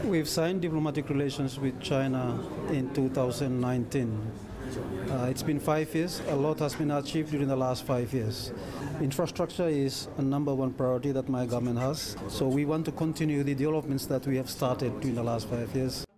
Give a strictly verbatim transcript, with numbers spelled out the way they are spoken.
We've signed diplomatic relations with China in two thousand nineteen. Uh, it's been five years. A lot has been achieved during the last five years. Infrastructure is a number one priority that my government has. So we want to continue the developments that we have started during the last five years.